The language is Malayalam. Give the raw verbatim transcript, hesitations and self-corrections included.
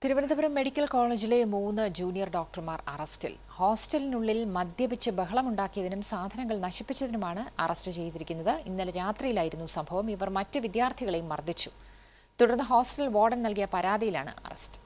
തിരുവനന്തപുരം മെഡിക്കൽ കോളേജിലെ മൂന്ന് ജൂനിയർ ഡോക്ടർമാർ അറസ്റ്റിൽ. ഹോസ്റ്റലിനുള്ളിൽ മദ്യപിച്ച് ബഹളമുണ്ടാക്കിയതിനും സാധനങ്ങൾ നശിപ്പിച്ചതിനുമാണ് അറസ്റ്റ് ചെയ്തിരിക്കുന്നത്. ഇന്നലെ രാത്രിയിലായിരുന്നു സംഭവം. ഇവർ മറ്റ് വിദ്യാർത്ഥികളെയും മർദ്ദിച്ചു. തുടർന്ന് ഹോസ്റ്റൽ വാർഡൻ നൽകിയ പരാതിയിലാണ് അറസ്റ്റ്.